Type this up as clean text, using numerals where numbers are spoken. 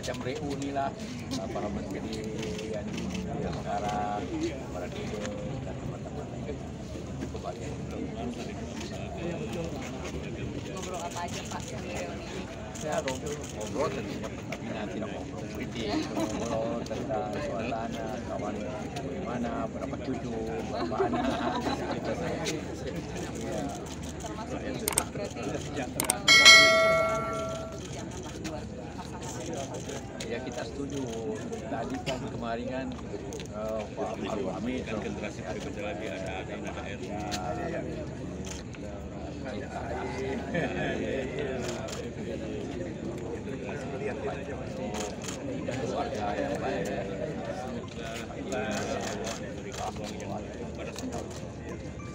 macam reuni lah, para menteri yang sekarang, para diri dan teman-teman lain kebagian. Ngobrol apa aja Pak yang reuni ini? Ya ngobrol tentunya, tapi nanti ngobrol politik, ngobrol tentang suasana, kawan bagaimana, berapa cucu, berapa anak, kita ya. Termasuk ini berarti ya kita setuju. Tadi kan kemarin kan Pak Maruf Amin kan generasi berikutnya lagi ada keluarga yang baik. pada